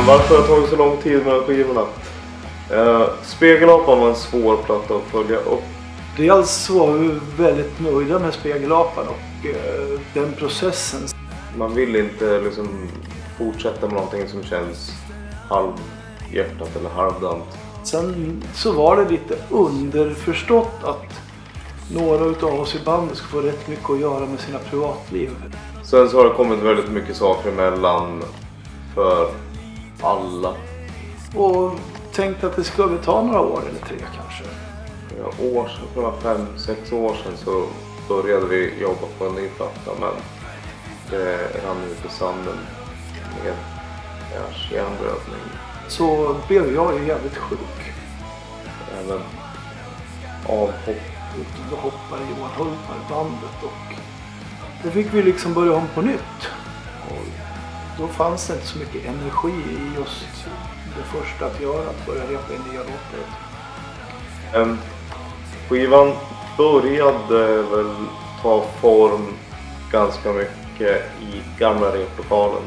Varför har det tagit så lång tid med skivorna? Spegelapan var en svår platta att följa upp. Dels var vi väldigt nöjda med Spegelapan och den processen. Man vill inte liksom fortsätta med någonting som känns halvhjärtat eller halvdant. Sen så var det lite underförstått att några av oss i bandet ska få rätt mycket att göra med sina privatliv. Sen så har det kommit väldigt mycket saker emellan för alla. Och tänkte att det skulle ta några år eller 3 kanske. För 5-6 år sedan så började vi jobba på en ny platta, men det rann ut i sanden med hjärnblödning. Så blev jag ju jävligt sjuk. Även avhopp. Då hoppade Johan Hultman i bandet och då fick vi liksom börja om på nytt. Och då fanns det inte så mycket energi i just det första att göra, att börja repa in nya låtar. Skivan började väl ta form ganska mycket i gamla replokalen.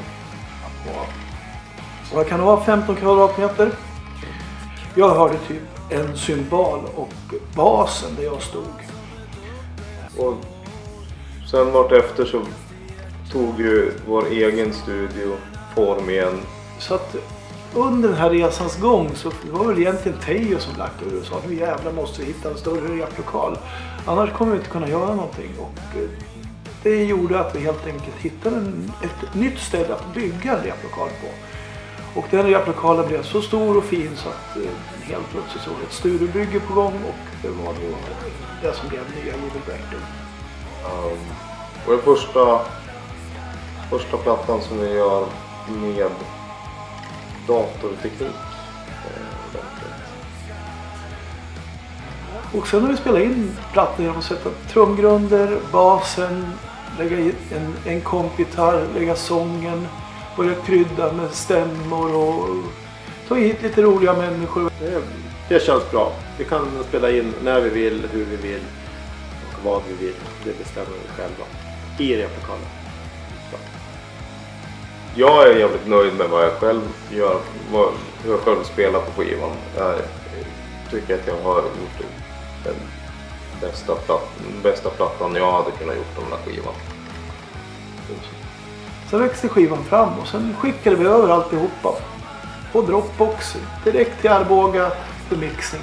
Vad kan det vara, 15 kvadratmeter? Jag hörde typ en cymbal och basen där jag stod. Och sen vart efter så tog ju vår egen studio form igen. Så att under den här resans gång så var det egentligen Teo som lagt ur och sa nu jävlar måste vi hitta en större replokal. Annars kommer vi inte kunna göra någonting. Och det gjorde att vi helt enkelt hittade ett nytt ställe att bygga en replokal på. Och den replokalen blev så stor och fin så att helt plötsligt såg ett studiobygge på gång och det var då det som blev nya Evil Rectum. Och den första plattan som vi gör med datorteknik. Och sen när vi spelar in plattan genom att sätta trumgrunder, basen, lägga in en kompgitarr, lägga sången, börja krydda med stämmor och ta hit lite roliga människor. Det känns bra. Vi kan spela in när vi vill, hur vi vill och vad vi vill. Det bestämmer vi själva i replokalen. Jag är jävligt nöjd med vad jag själv gör, hur jag själv spelar på skivan. Jag tycker att jag har gjort den bästa plattan jag hade kunnat gjort på den här skivan. Så växte skivan fram och sen skickade vi över alltihopa på Dropbox direkt till Arboga för mixing.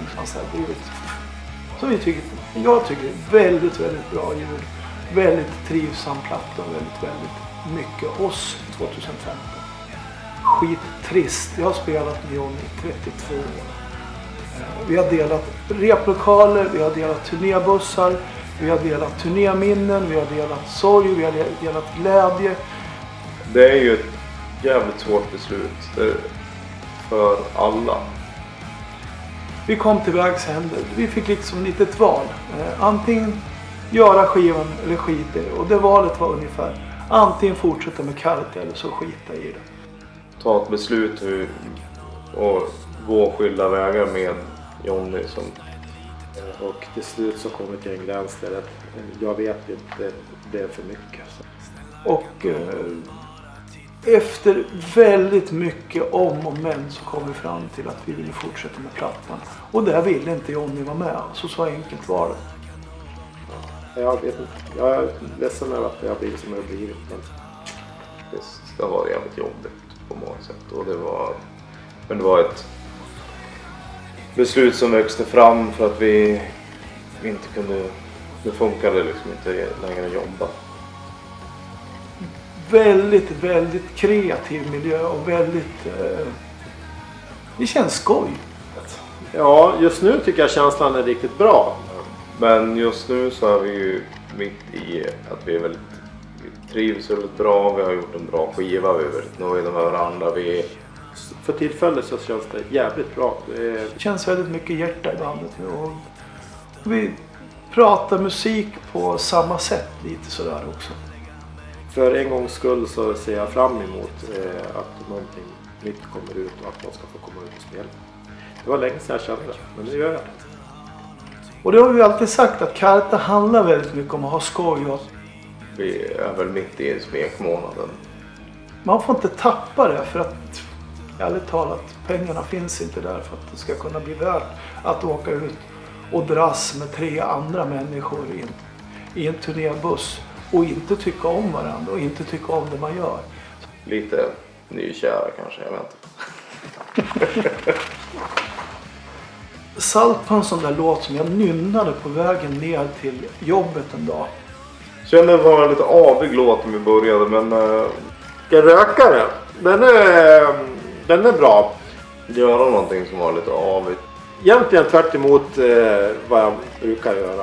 Så jag tycker väldigt, väldigt bra ljud. Väldigt trivsam platta och väldigt mycket oss 2015. Skittrist. Jag har spelat med Johnny i 32 år. Vi har delat replokaler, vi har delat turnébussar, vi har delat turnéminnen, vi har delat sorg, vi har delat glädje. Det är ju ett jävligt svårt beslut för alla. Vi kom till vägs ände. Vi fick liksom lite ett val. Antingen göra skivan eller skita i det. Och det valet var ungefär antingen fortsätta med Karta eller så skita i det. Ta ett beslut och gå skilda vägar med Johnny som... Och till slut så kommer till en gräns där jag vet inte, det är för mycket. Så. Och efter väldigt mycket om och men så kom vi fram till att vi ville fortsätta med plattan. Och där ville inte Johnny vara med. Så enkelt var det. Jag vet inte. Jag är ledsen över att jag har blivit som jag har blivit. Det var jävligt jobbigt på många sätt. Och det var ett beslut som växte fram för att vi inte kunde... Det funkade liksom inte längre att jobba. Väldigt kreativ miljö och väldigt... det känns skoj. Ja, just nu tycker jag känslan är riktigt bra. Men just nu så är vi ju mitt i att vi trivs väldigt bra. Vi har gjort en bra skiva, vi är väldigt nöjda med varandra. För tillfället så känns det jävligt bra. Det känns väldigt mycket hjärta i bandet nu. Och vi pratar musik på samma sätt lite sådär också. För en gångs skull så ser jag fram emot att någonting nytt kommer ut och att man ska få komma ut och spela. Det var länge sedan jag kände det, men nu gör jag det. Och det har vi alltid sagt att Karta handlar väldigt mycket om att ha skoj. Och vi är väl mitt i smekmånaden. Man får inte tappa det för att ärligt talat, pengarna finns inte där för att det ska kunna bli värt att åka ut och dras med 3 andra människor i en turnébuss och inte tycka om varandra och inte tycka om det man gör. Lite nykära kanske, jag vet inte. Salt var en sån där låt som jag nynnade på vägen ner till jobbet en dag. Kände det var lite avig låt när vi började, men... Rökare, den är bra. Göra någonting som var lite avigt. Egentligen tvärt emot vad jag brukar göra.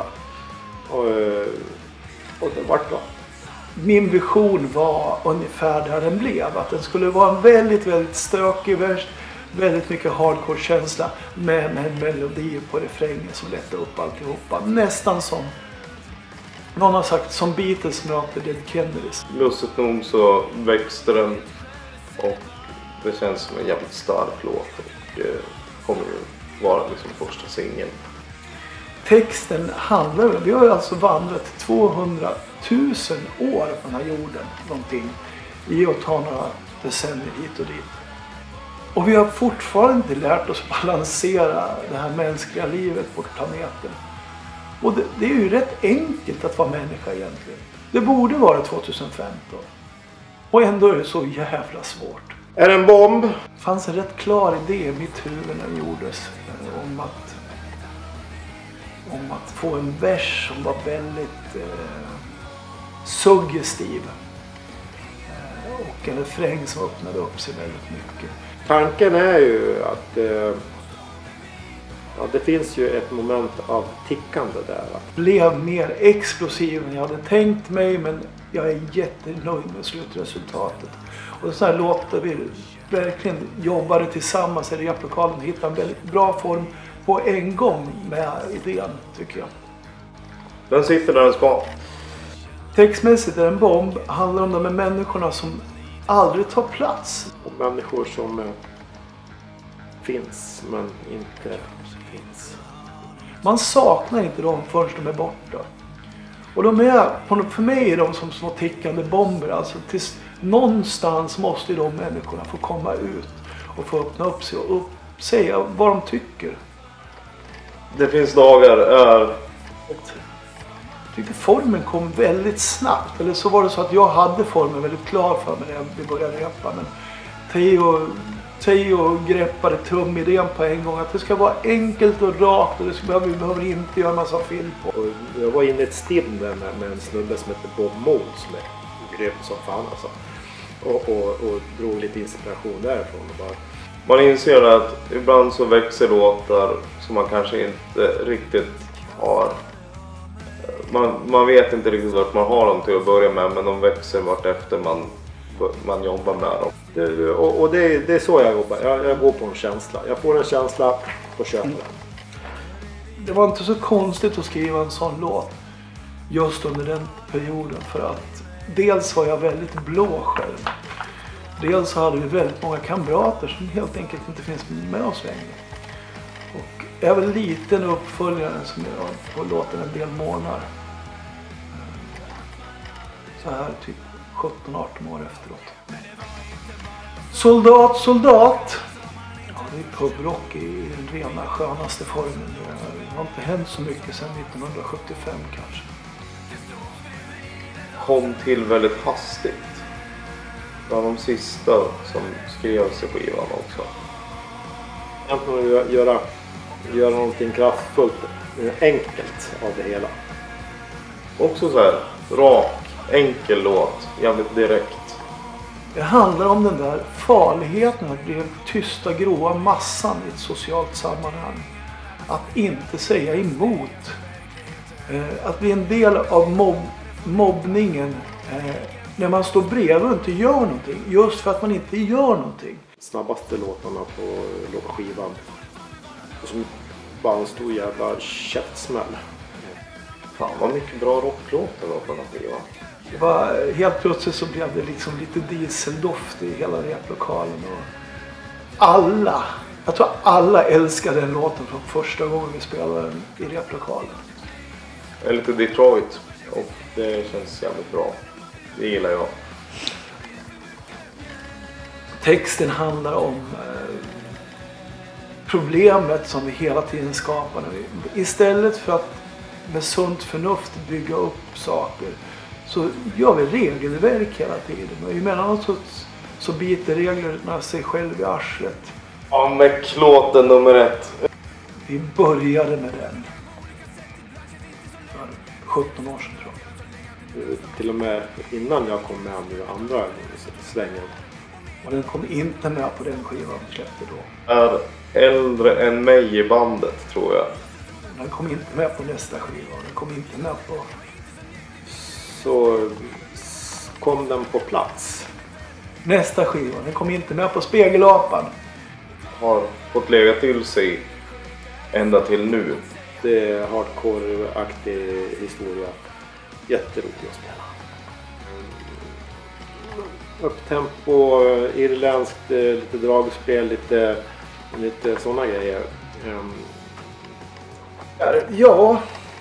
Och det var bra. Min vision var ungefär där den blev. Att den skulle vara en väldigt, väldigt stökig vers. Väldigt mycket hardcore-känsla med en melodi på refrängen som lättar upp alltihopa. Nästan som någon har sagt, som Beatles möter Dead Kennedys. Lustigt nog så växte den och det känns som en jävligt stark låt och kommer ju vara liksom första singeln. Texten handlar om, vi har ju alltså vandrat 200 000 år på den här jorden någonting i att ta några decennier hit och dit. Och vi har fortfarande inte lärt oss balansera det här mänskliga livet på planeten. Och det är ju rätt enkelt att vara människa egentligen. Det borde vara 2015. Och ändå är det så jävla svårt. Är det en bomb? Det fanns en rätt klar idé i mitt huvud när det gjordes om att få en vers som var väldigt suggestiv. Och en refräng som öppnade upp sig väldigt mycket. Tanken är ju att det finns ju ett moment av tickande där. Blev mer explosiv än jag hade tänkt mig, men jag är jättenöjd med slutresultatet. Och så här låter vi verkligen jobbade tillsammans i replokalen och hittade en väldigt bra form på en gång med idén, tycker jag. Den sitter där den ska. Textmässigt är det en bomb, handlar om de här människorna som aldrig tar plats. Och människor som finns men inte finns. Man saknar inte dem förrän de är borta. Och de är, för mig är de som små tickande bomber. Alltså någonstans måste de människorna få komma ut och få öppna upp sig och säga vad de tycker. Det finns dagar Jag tyckte formen kom väldigt snabbt. Eller så var det så att jag hade formen väldigt klar för mig när vi började repa. Men Teo greppade trumidén på en gång. Att det ska vi enkelt och rakt och vi behöver inte göra en massa film på. Och jag var inne i ett stim där med en snubbe som heter Bob Mould som är grym som fan alltså. Och drog lite inspiration därifrån. Och bara... Man inser att ibland så växer låtar som man kanske inte riktigt har. Man vet inte riktigt vart man har dem till att börja med, men de växer vart efter man jobbar med dem. Och det är så jag jobbar. Jag går på en känsla. Jag får en känsla och köper den. Det var inte så konstigt att skriva en sån låt just under den perioden, för att dels var jag väldigt blå själv. Dels hade vi väldigt många kamrater som helt enkelt inte finns med oss längre. Och även liten uppföljare som jag på låten En del månader. Så här typ 17-18 år efteråt. Soldat. Ja, det är pubrock i den rena skönaste formen. Det har inte hänt så mycket sedan 1975 kanske. Kom till väldigt hastigt. Bland de sista som skrevs i skivan också. Egentligen göra någonting kraftfullt, enkelt av det hela. Också så här rak, enkel låt, jävligt direkt. Det handlar om den där farligheten att bli en tysta gråa massan i ett socialt sammanhang. Att inte säga emot. Att bli en del av mobbningen när man står bredvid och inte gör någonting. Just för att man inte gör någonting. Snabbaste låtarna på skivan. Och som bara en stor jävla käftsmäll. Fan vad mycket bra rocklåtar var på den här skivan. Det var, helt plötsligt så blev det liksom lite dieseldoft i hela replokalen. Och jag tror alla älskade den låten från första gången vi spelade den i replokalen. Jag är lite Detroit och det känns jävligt bra. Det gillar jag. Texten handlar om problemet som vi hela tiden skapar. Istället för att med sunt förnuft bygga upp saker så gör vi regelverk hela tiden. Och emellanåt så biter reglerna sig själv i arslet. Ja, med klåten nummer 1. Vi började med den för 17 år sedan tror jag. Till och med innan jag kom med nu andra svängen. Och den kom inte med på den skivan vi släppte då. Är äldre än mig i bandet tror jag. Den kom inte med på nästa skiva. Den kom inte med på... Så kom den på plats. Nästa skiva. Den kom inte med på Spegelapan. Har fått lägga till sig ända till nu. Det är hardcore-aktig historia. Jätteroligt att spela. Upptempo, irländskt, lite dragspel, lite sådana grejer. Ja,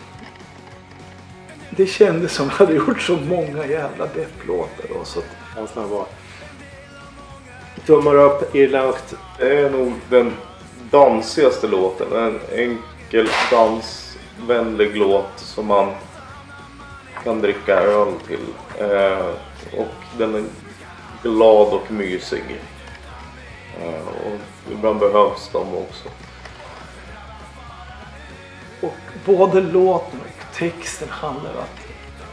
det kändes som att jag hade gjort så många jävla depplåtar då, så att känslan var tummar upp, irländskt. Det är nog den dansigaste låten. En enkel dansvänlig låt som man kan dricka öl till. Och den är glad och mysig. Och ibland behövs de också. Och både låten och texten handlar om att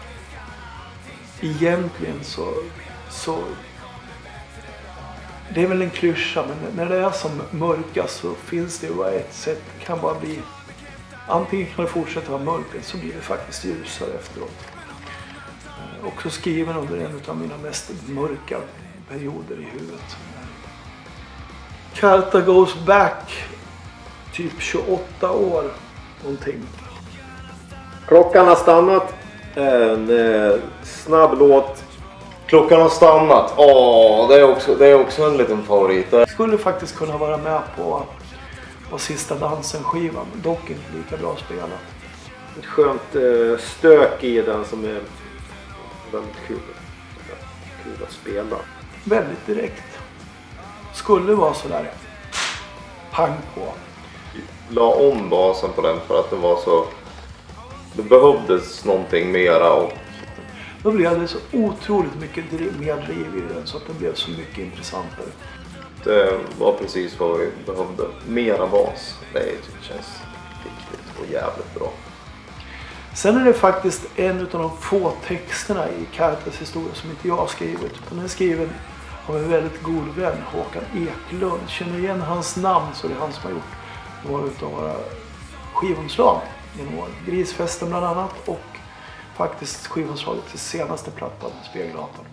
egentligen så det är väl en klyscha, men när det är som mörkast så finns det ju bara ett sätt. Det kan bara bli, antingen kan det fortsätta vara mörkt så blir det faktiskt ljusare efteråt. Också skriven under en av mina mest mörka perioder i huvudet. Carta Goes Back, typ 28 år någonting. Klockan har stannat. En snabb låt. Klockan har stannat. Det är också en liten favorit. Jag skulle faktiskt kunna vara med på Sista dansen-skivan. Dock inte lika bra spelat. Ett skönt stök i den som är väldigt kul att spela. Väldigt direkt. Skulle vara sådär pang på. La om basen på den för att det var så... Det behövdes någonting mera och... Då blev det så otroligt mycket mer driv i den så att det blev så mycket intressantare. Det var precis vad vi behövde. Mera bas. Det känns riktigt och jävligt bra. Sen är det faktiskt en av de få texterna i Cartas historia som inte jag har skrivit. Den är skriven av en väldigt god vän, Håkan Eklund. Känner igen hans namn så det är han som har gjort några av våra skivomslag genom år. Grisfesten bland annat och faktiskt skivomslaget till senaste plattan, Spegelapan.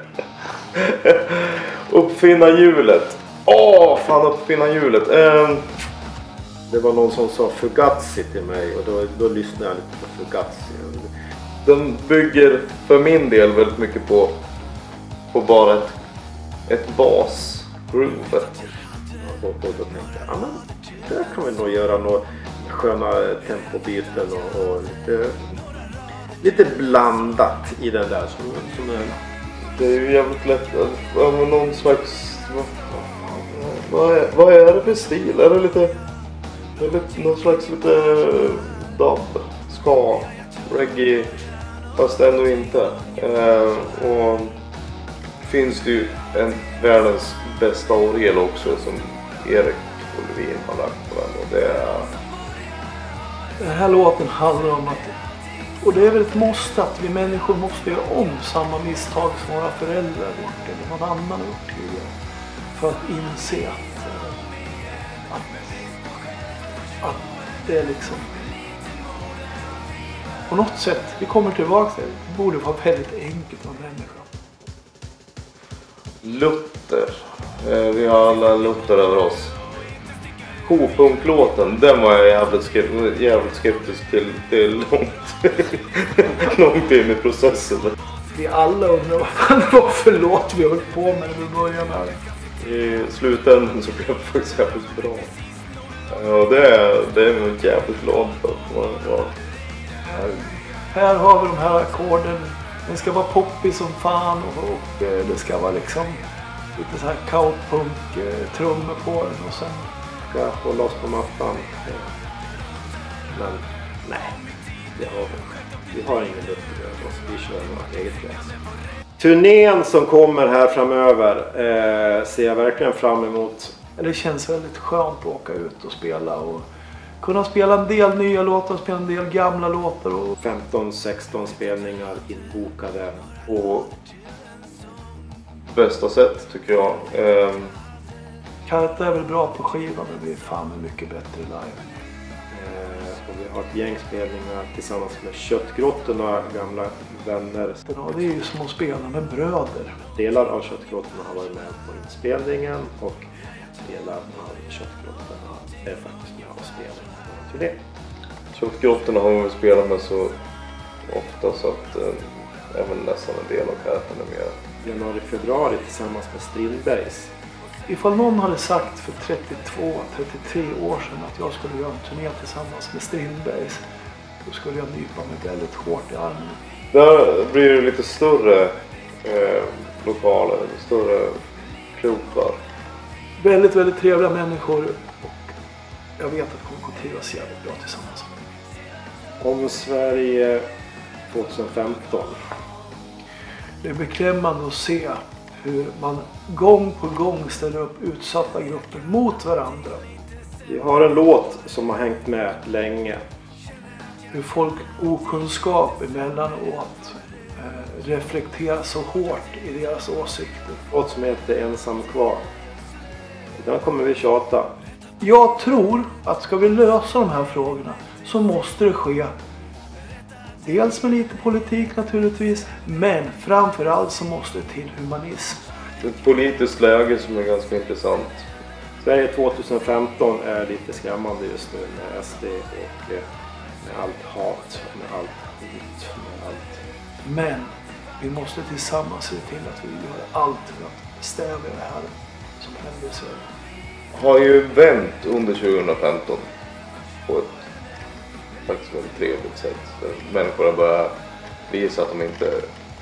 Uppfinna hjulet. Uppfinna hjulet. Det var någon som sa Fugazi till mig och då lyssnade jag lite på Fugazi. Den bygger för min del väldigt mycket på bara ett bas-groove. Och då tänkte jag, men där kan vi nog göra några sköna tempobyten och lite blandat i den där som är... Det är ju jävligt lätt att någon slags... Vad är det för stil? Är det lite någon slags lite dub, ska, reggae, fast ändå inte. Och finns det ju en världens bästa orgel också som Erik Olvin har lagt på den. Och det är... Den här låten handlar om att, och det är väl ett måste, att vi människor måste göra om samma misstag som våra föräldrar gjort eller någon annan har gjort tidigare. För att inse att det är liksom på något sätt, vi kommer tillbaka till det borde vara väldigt enkelt att vara människa. Luther. Vi har alla Luther över oss. K-punklåten, den var jag jävligt skeptisk till långt in i processen. Vi alla undrar vad för låt vi höll på med när vi började med det. I slutändan så blev det faktiskt jävligt bra. Och det är jag jävligt glad för. Här har vi de här ackorden. Den ska vara poppig som fan och det ska vara liksom lite så här kaotpunk, trummor på den och sen ska hålla oss på mattan. Men nej, vi har ingen luft över oss. Vi kör vårt eget race. Turnén som kommer här framöver ser jag verkligen fram emot. Det känns väldigt skönt att åka ut och spela och kunna spela en del nya låtar, spela en del gamla låtar. Och 15-16 spelningar inbokade. På bästa sätt tycker jag. Karta är väl bra på skivan, men vi är fan mycket bättre live. Och vi har ett gäng spelningar tillsammans med Köttgrottorna, gamla vänner. Det är ju som att spela med bröder. Delar av Köttgrottorna har varit med på inspelningen och delar av Köttgrottorna är faktiskt med och spelar på turné. Köttgrottorna har vi spelat med så ofta så att även nästan en del av Kartan är med. Januari-februari tillsammans med Strindbergs. Ifall någon hade sagt för 32-33 år sedan att jag skulle göra en turné tillsammans med Strindbergs, då skulle jag nypa mig väldigt hårt i armen. Där blir det lite större lokaler, större klubbar. Väldigt, väldigt trevliga människor och jag vet att de kommer att trivas jävligt bra tillsammans. Om Sverige 2015. Det är beklämmande att se hur man gång på gång ställer upp utsatta grupper mot varandra. Vi har en låt som har hängt med länge. Hur folk okunskap emellanåt reflekterar så hårt i deras åsikter. En låt som heter Ensam kvar. Den kommer vi tjata. Jag tror att ska vi lösa de här frågorna så måste det ske dels med lite politik naturligtvis, men framförallt så måste det till humanism. Det är ett politiskt läge som är ganska intressant. Sverige 2015 är lite skrämmande just nu med SD och med allt hat, med allt hot, med allt. Men vi måste tillsammans se till att vi gör allt för att stävja det här som händer i Sverige. Har ju vänt under 2015 på ett faktiskt väldigt trevligt sätt. Människor har börjat visa att de inte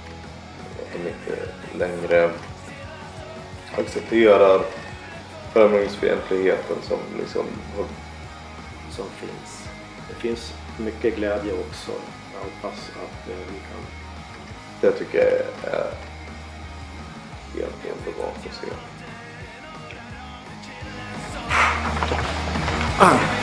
längre accepterar främlingsfientligheten som finns. Det finns mycket glädje också. Jag hoppas att vi kan. Det tycker jag är egentligen bra att se.